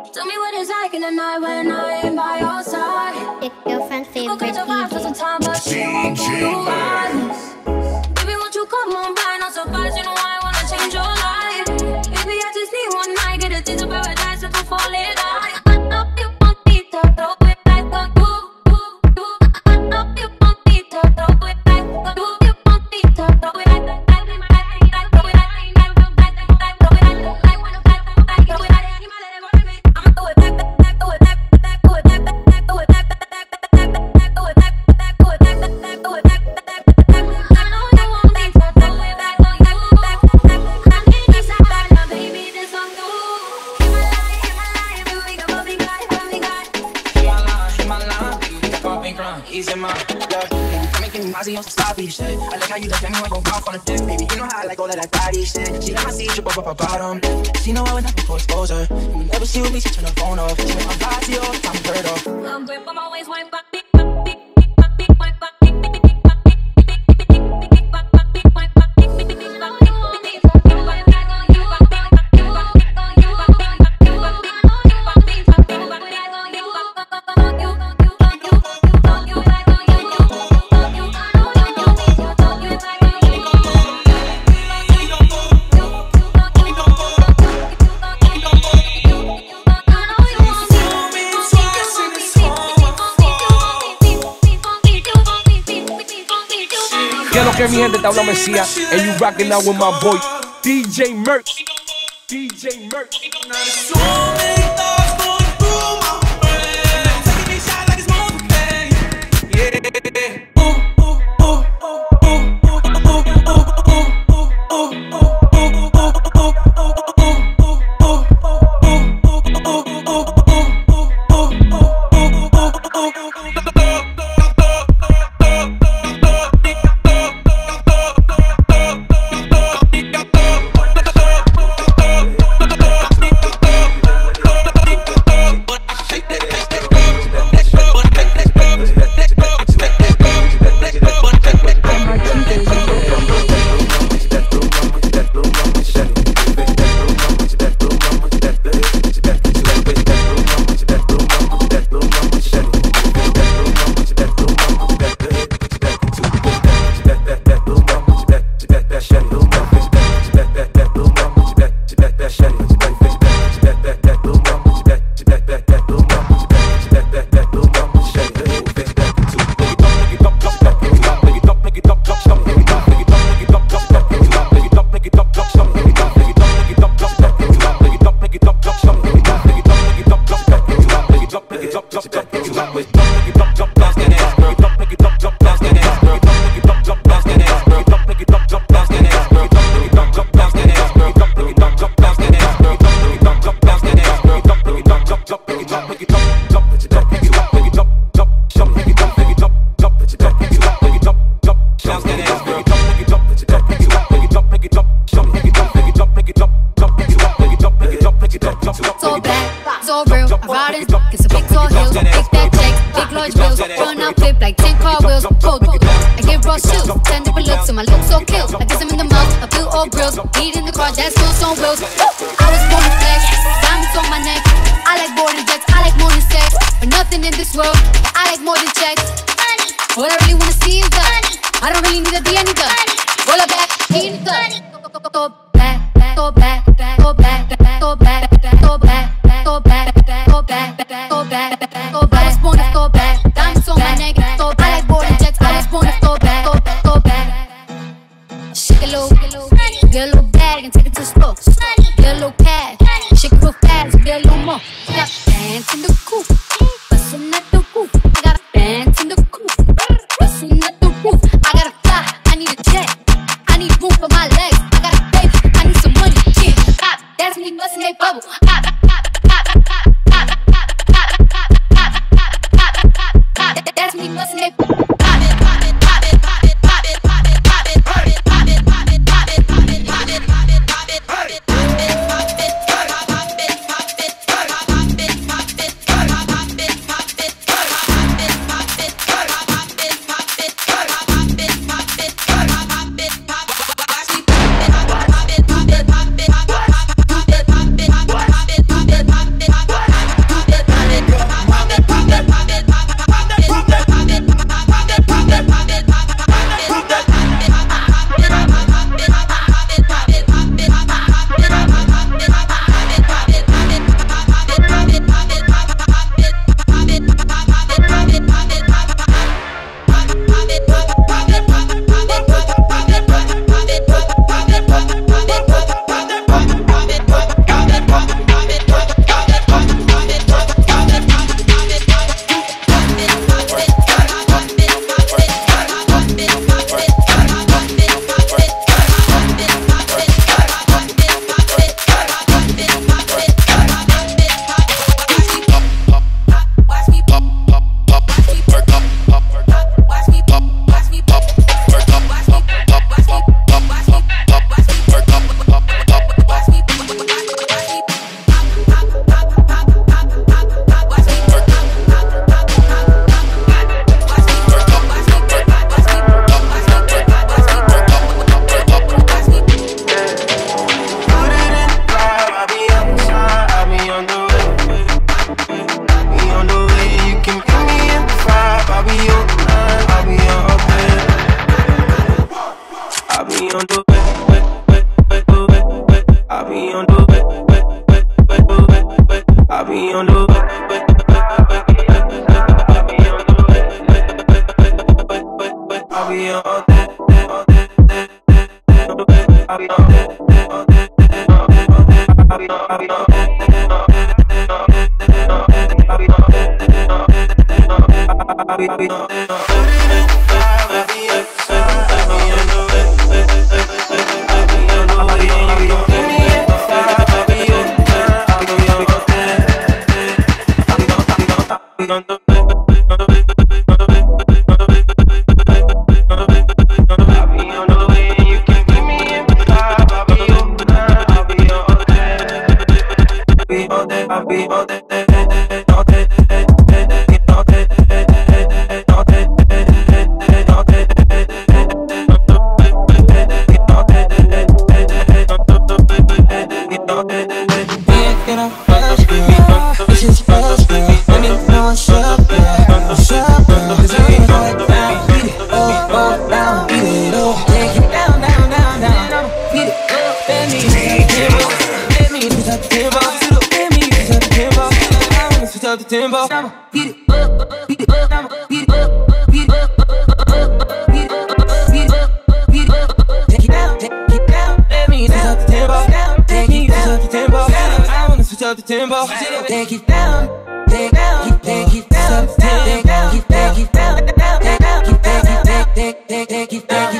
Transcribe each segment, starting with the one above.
Tell me what it's like in the night when I ain't by your side. Your girlfriend's favorite DJ. Time, but she won't give you violence. Baby, won't you come on by? Not surprised, you know I wanna change your life. Baby, I just need one night, get a taste of paradise if I fall in love. I know you want me to throw it back on you. I know you want me to throw it back on you. You want me to throw it back. Easy, man. Yeah, I'm making me Mozzie on some sloppy shit. I like how you look at me when I go off on a dick, baby. You know how I like all of that body shit. She let my seed drip up her bottom. She know I was nothing for exposure. You never see with me, she turn her phone off. She make my body off, I'm heard of. I'm grip on my waist, wipe back. Que mi gente, te habla Mesías, and you rockin' out with my boy DJ Merc. DJ Merc. I'll be on the way. I'll be on that. I'll be on that. Take it down, take it down, take it down, take it down, take it down, take it down,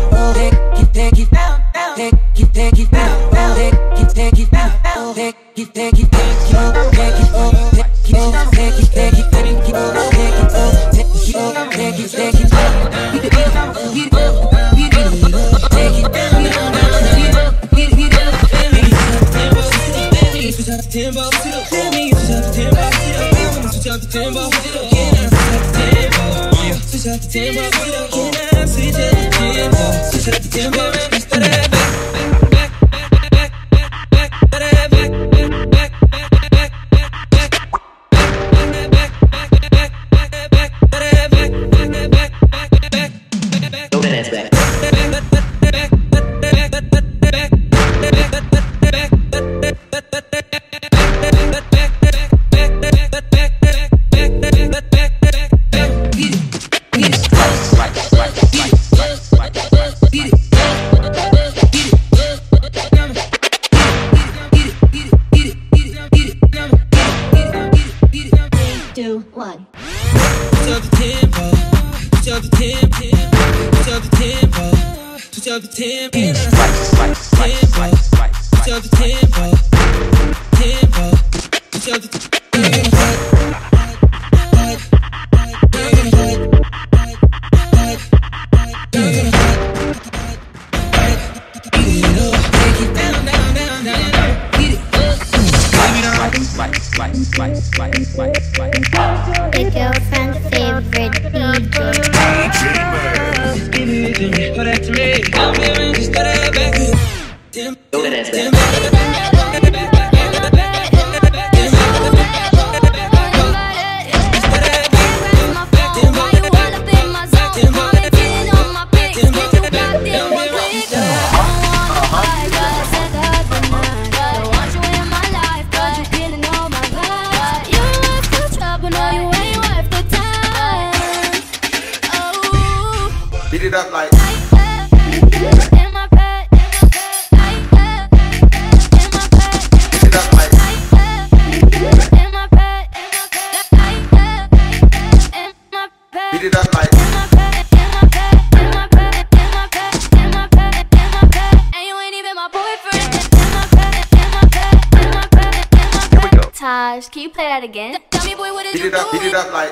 Your girlfriend's favorite Beat it up like. Taj, can you play that again? Tell me, boy, what did you do? Beat it up like.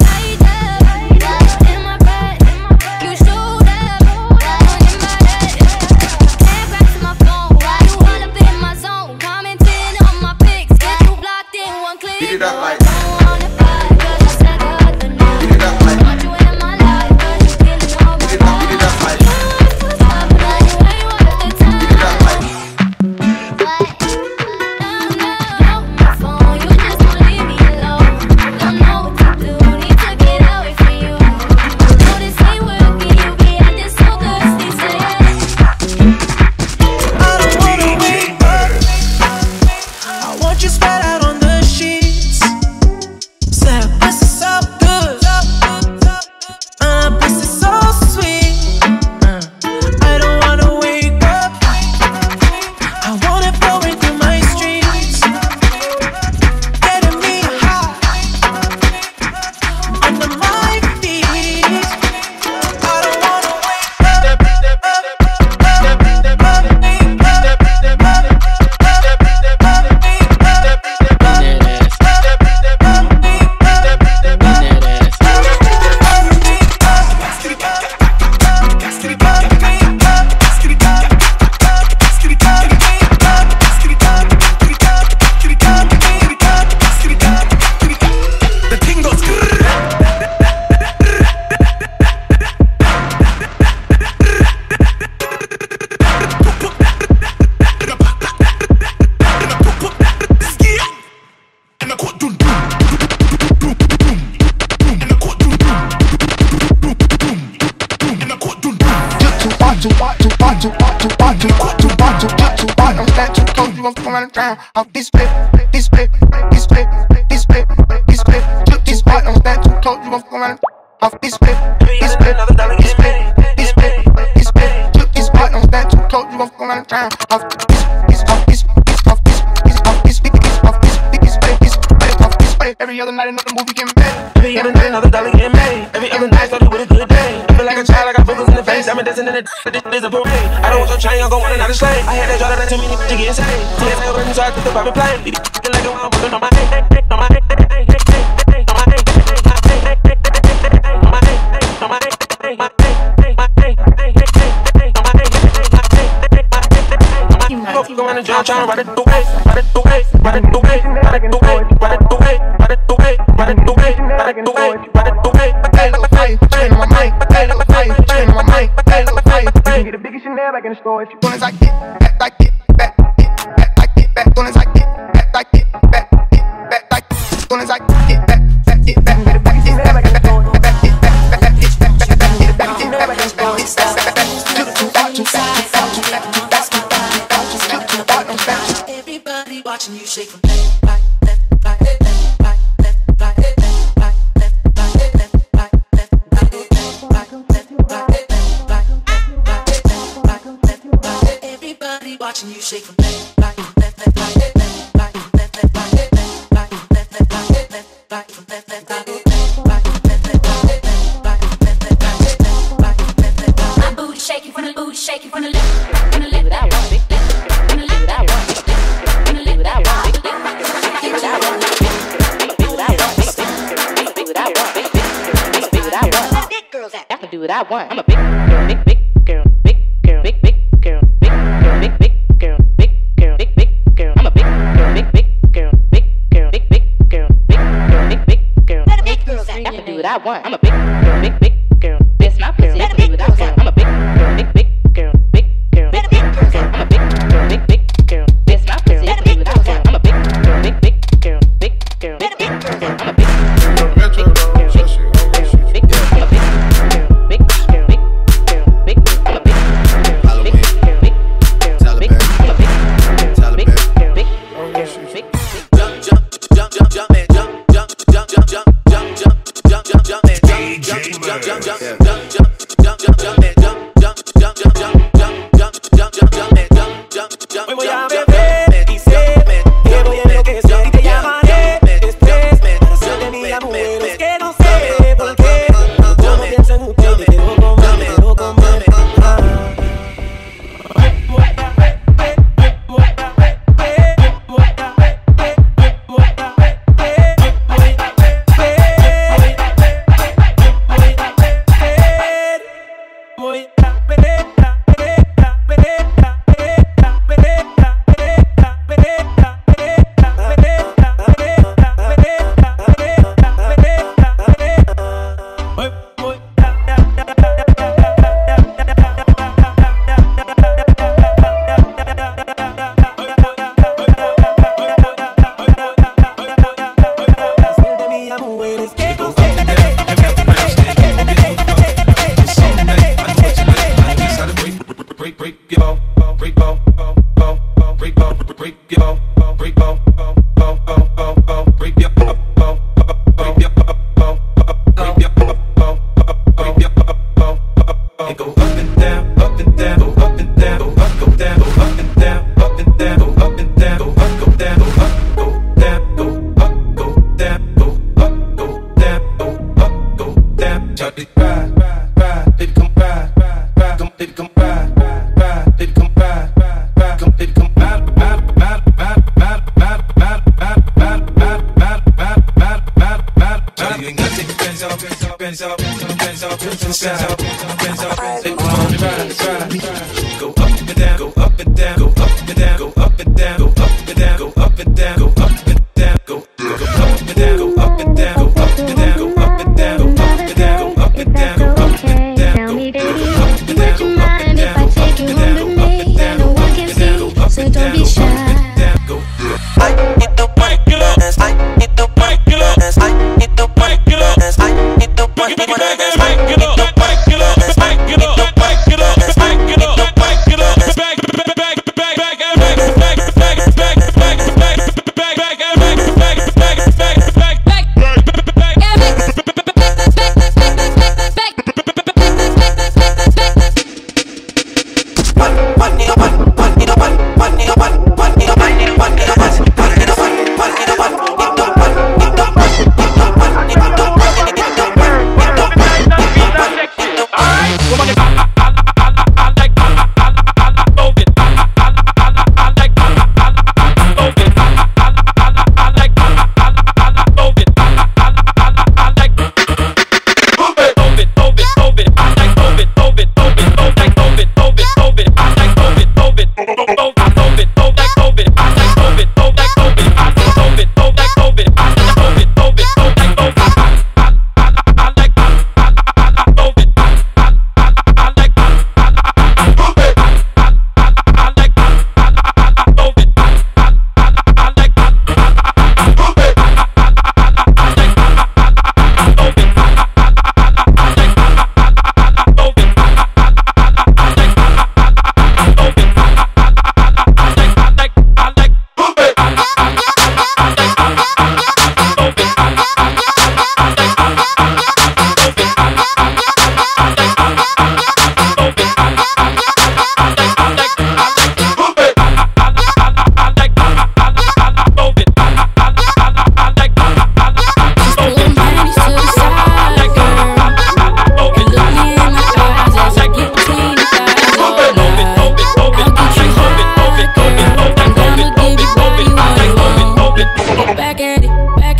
You showed up in my head. Hand grabs my phone while you all up in my zone. Commenting on my pics, get you blocked in one click. Beat it up like. Spread out on the sheets. drown off this split, this split, this split, this split, this split. Took this split, don't stand too close, you gon' fuck around off this split, this split, this split, this split, this split. Took this split, don't stand too close, you gon' fuck around drown off this, off this, off this, off this, off this, off this split. Every other night another movie getting made. Every other night another dollar getting made. Every other night started with a good day. I feel like a child, I got boogers in the face. I've been dancing in the this is a parade. I don't want your chain, I'm gon' want another slave. I had that draw that too many to get insane. So they say I'm so I took the private plane. Feel like I'm working on my head, on my head, on my head, on my head, on my head, on my head. Go around the drum, tryna ride it the way, ride it the way, ride it the way, ride it the way, ride it the way, ride it the way, ride it the way, ride it the way, ride it the way. I look like fire, chain on my mic. I look like fire, chain on my mic. I look like fire. You can get the biggest Chanel back in the store if you want. As I get back, like get back, get back, like get back. Soon as I get back, like get back, get back, like. Soon as I get back, get back, get back, get back, get back, get back, get back, get back, get back, get back, get back, get back, get back, get back. Everybody watching you shake from left, right, left, right, left, right, left, right, left, right, left, right, left, right, left, right, left, right, left, right, left, right. Everybody watching you shake from left, right, left, left, right, left, right, left, left, right, left, right, left, left, right, left, right, from left, left, right, left, right, left, left, right, left, right, left, left, right, left, right, left, left, right. My booty shaking from the booty shaking from the left, from the left, that one, from the left, that one. I can do what I want. I'm a big girl, big girl, big girl, big girl, big girl, big girl, big girl, big girl. I'm a big girl, big girl, big girl, big girl, big girl, big girl. I can do what I want. I'm a big girl, big girl, best my girl. I can do what I want. I'm a big girl, big girl, big girl, big girl. I'm a big girl, big girl, best my girl. I can do what I want. I'm a big girl, big girl, big girl, big girl. I'm a big girl, big girl. Hoy voy a beber y sé que voy a enloquecer y te llamaré después. Yo tenía mujeres que no sé por qué. Yo no pienso en usted, te quiero comer, te quiero comer.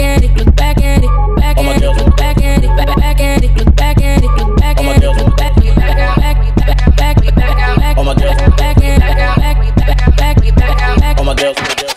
at it, look back at it, back at it, look back at it, back at it, look back at it, look back at it, look back at it, back all my girls, back at it, back all my girls.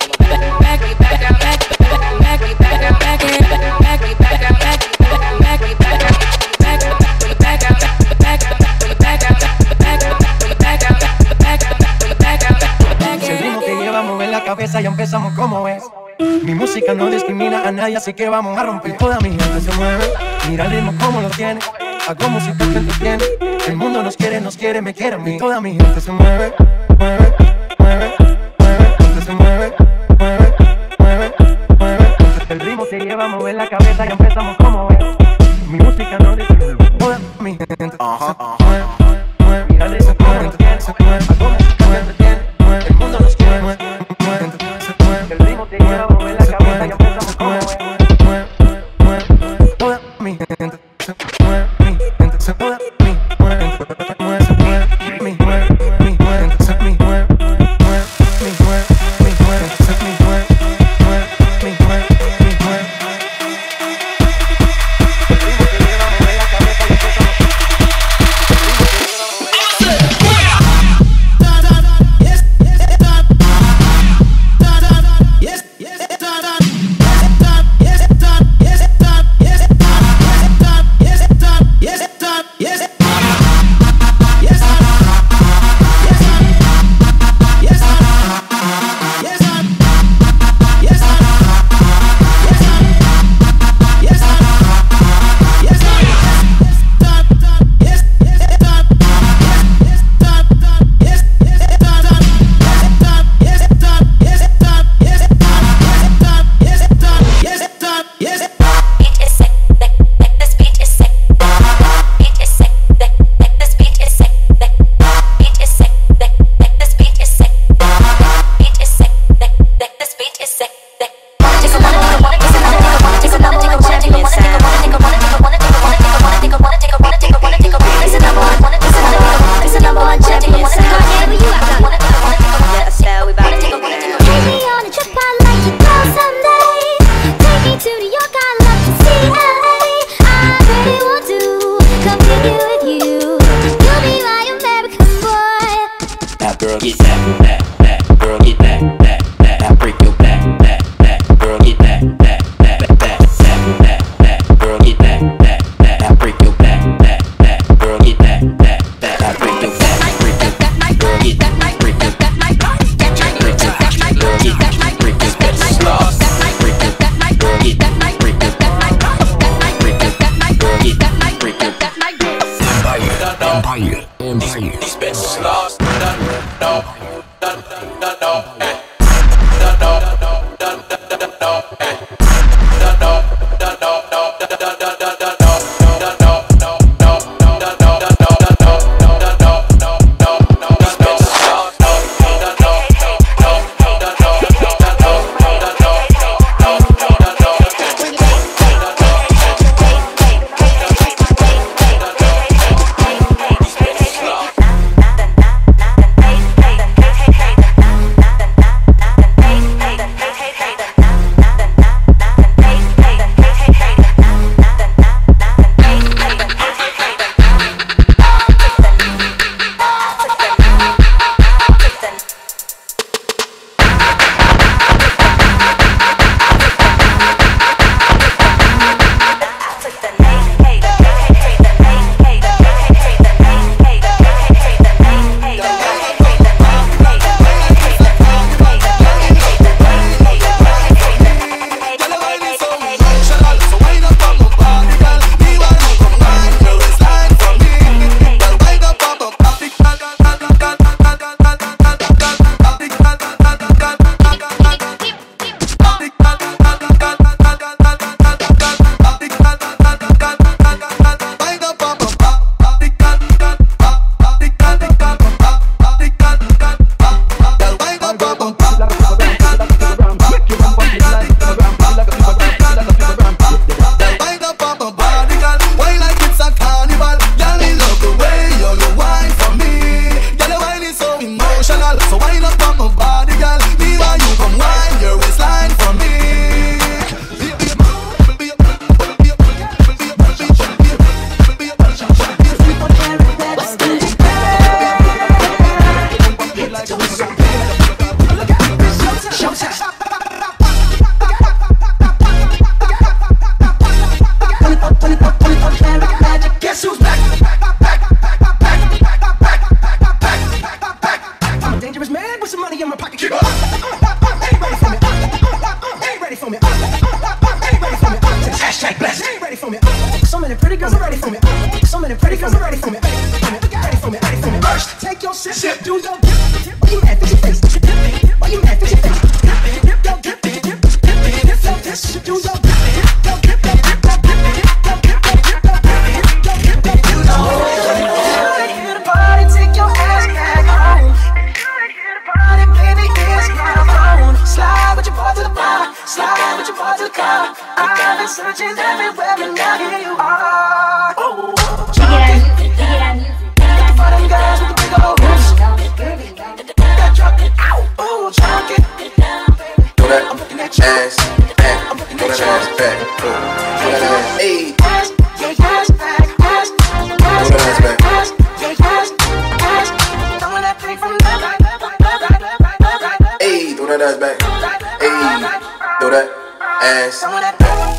Ya empezamos como es. Mi música no discrimina a nadie, así que vamos a romper. Toda mi gente se mueve, mira el ritmo como lo tiene. Hago música que entretiene. El mundo nos quiere, me quiere a mí. Toda mi gente se mueve, mueve, mueve, mueve. Gente se mueve, mueve, mueve, mueve. El ritmo se lleva a mover la cabeza, ya empezamos como es. Mi música no discrimina. Toda mi gente se mueve, mueve, mira el ritmo como lo tiene. Hago música que entretiene. El mundo nos quiere, el ritmo te lleva a mover la cabeza y empezamos como es. Toda mi gente se mueve, mi gente se mueve, mi gente se mueve, mi gente se mueve, for me. So many pretty girls ready for me. Ready for me. First, take your sip, do your dip. Why you mad? Fix your face. Why you mad? Fix your face. Dip, yo, dip, dip, dip, dip, dip, yo, this. Do your dip, yo, dip, yo, dip, yo, dip, yo, dip, yo, dip, yo, dip, yo, dip, yo, here to party, take your ass back home. Party, baby, it's my phone. Slide with your part to the bar, slide with your part to the car. I've been searching everywhere and now here you are. Oh, for them guys with the big old hips. That drop it out. Oh, drop it. Throw that ass back. Throw that ass back. Throw that ass. Hey. Ass, yeah, ass back. Ass, Throw that ass back. ass, yeah, ass. Throwing that thing from the back. Hey. Throw that ass back. Hey. Throw that ass. Throwing that back.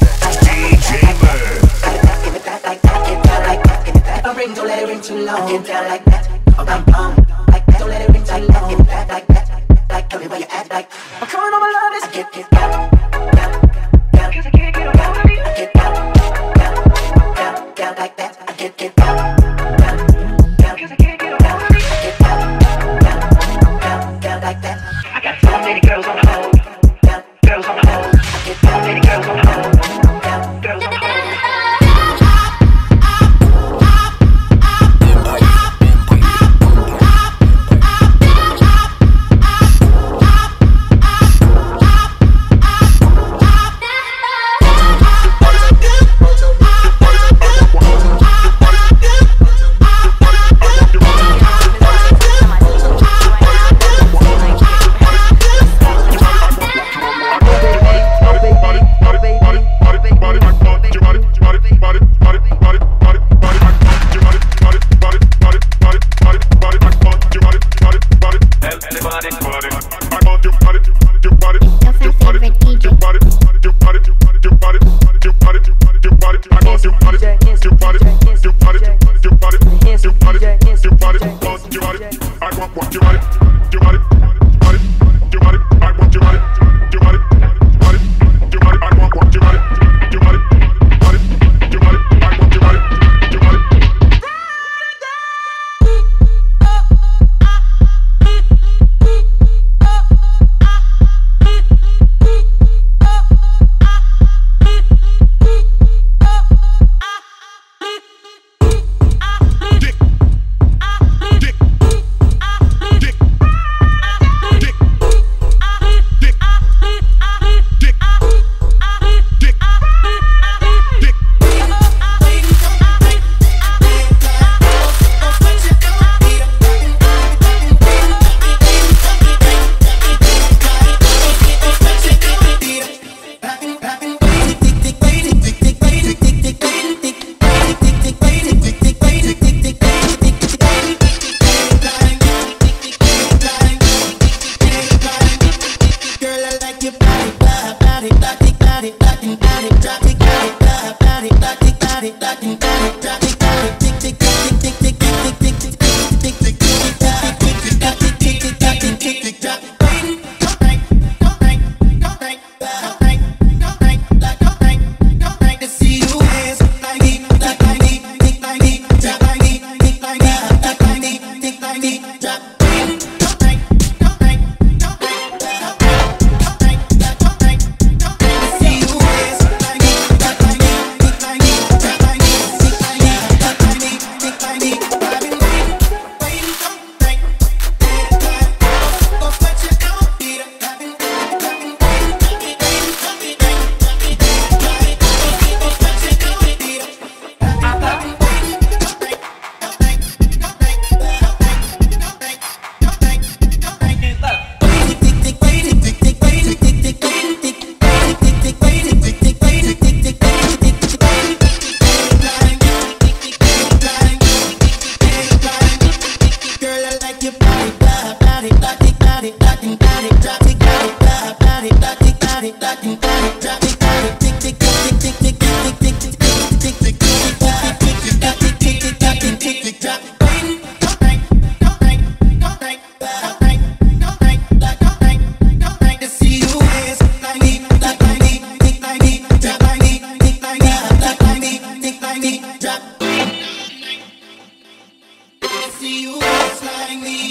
Give it that like that. Give it that like that. Give it that. Don't ring, don't let it ring too long. Give that like that. Oh, bum bum. Like that. Don't let it ring too long. Give that like that. Like, tell me where you at. Like, I'm coming on my love is get down, down, down. 'Cause I can't get around me. I get down, down, down, down like that. I get down, down, down. 'Cause I can't get around me. I get down, down, down, down like that. I got so many girls on hold. Down, girls on hold. I get so many girls on hold. Down, girls on hold. bang me